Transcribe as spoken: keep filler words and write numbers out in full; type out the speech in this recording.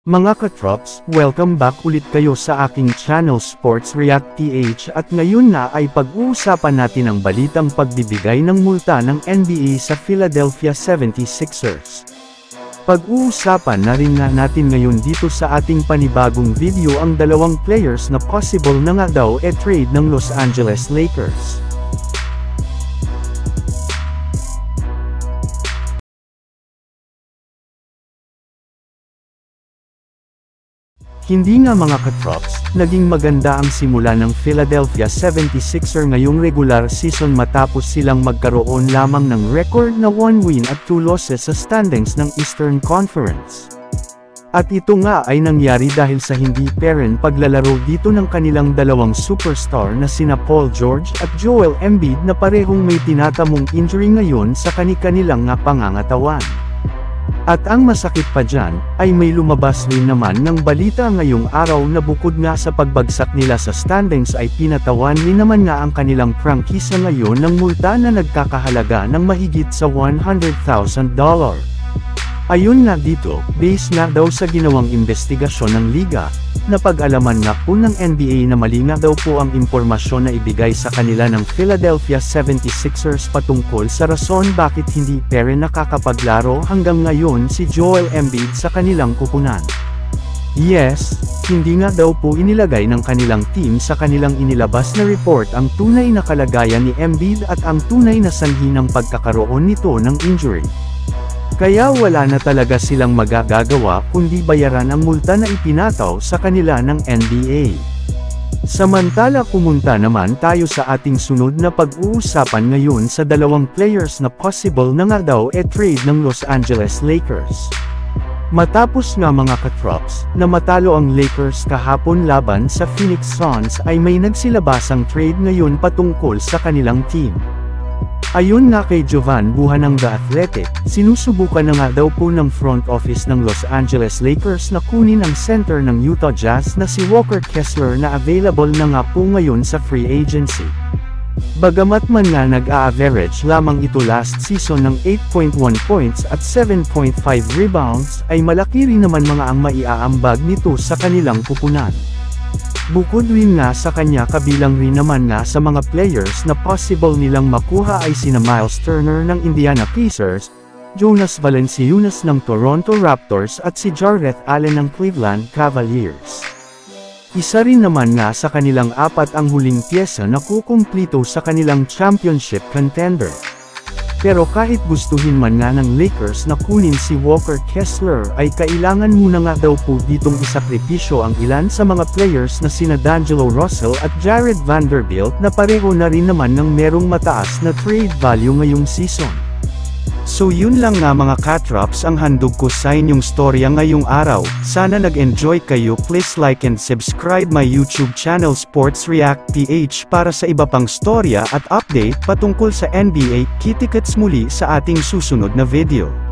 Mga katrops, welcome back ulit kayo sa aking channel Sports React P H at ngayon na ay pag-uusapan natin ang balitang pagbibigay ng multa ng N B A sa Philadelphia seventy-sixers. Pag-uusapan na rin nga natin ngayon dito sa ating panibagong video ang dalawang players na possible na nga daw e trade ng Los Angeles Lakers. Hindi nga mga katrops, naging maganda ang simula ng Philadelphia seventy-sixers ngayong regular season matapos silang magkaroon lamang ng record na one win at two losses sa standings ng Eastern Conference. At ito nga ay nangyari dahil sa hindi peren paglalaro dito ng kanilang dalawang superstar na sina Paul George at Joel Embiid na parehong may tinatamong injury ngayon sa kani-kanilang nga pangangatawan. At ang masakit pa dyan, ay may lumabas rin naman ng balita ngayong araw na bukod nga sa pagbagsak nila sa standings ay pinatawan rin naman nga ang kanilang prangkisa ngayon ng multa na nagkakahalaga ng mahigit sa one hundred thousand dollars. Ayun nga dito, based nga daw sa ginawang investigasyon ng liga, na pag-alaman nga po ng N B A na mali nga daw po ang impormasyon na ibigay sa kanila ng Philadelphia seventy-sixers patungkol sa rason bakit hindi pere nakakapaglaro hanggang ngayon si Joel Embiid sa kanilang kupunan. Yes, hindi nga daw po inilagay ng kanilang team sa kanilang inilabas na report ang tunay na kalagayan ni Embiid at ang tunay na sanhi ng pagkakaroon nito ng injury. Kaya wala na talaga silang magagagawa kundi bayaran ang multa na ipinataw sa kanila ng N B A. Samantala pumunta naman tayo sa ating sunod na pag-uusapan ngayon sa dalawang players na possible na nga daw e trade ng Los Angeles Lakers. Matapos nga mga katrops, na matalo ang Lakers kahapon laban sa Phoenix Suns ay may nagsilabasang trade ngayon patungkol sa kanilang team. Ayon nga kay Jovan Buha ng The Athletic, sinusubukan na nga daw po ng front office ng Los Angeles Lakers na kunin ang center ng Utah Jazz na si Walker Kessler na available na nga po ngayon sa free agency. Bagamat man nga nag-a-average lamang ito last season ng eight point one points at seven point five rebounds, ay malaki rin naman mga ang maiaambag nito sa kanilang pupunan. Bukod rin nga sa kanya kabilang rin naman nga sa mga players na possible nilang makuha ay sina Miles Turner ng Indiana Pacers, Jonas Valanciunas ng Toronto Raptors at si Jarrett Allen ng Cleveland Cavaliers. Isa rin naman nga sa kanilang apat ang huling pyesa na kukumplito sa kanilang championship contender. Pero kahit gustuhin man nga ng Lakers na kunin si Walker Kessler ay kailangan muna nga daw po ditong isakripisyo ang ilan sa mga players na sina D'Angelo Russell at Jared Vanderbilt na pareho na rin naman ng merong mataas na trade value ngayong season. So yun lang nga mga katrops ang handog ko sa inyong storya ngayong araw. Sana nag-enjoy kayo. Please like and subscribe my YouTube channel Sports React P H para sa iba pang storya at update patungkol sa N B A. Kita-kits muli sa ating susunod na video.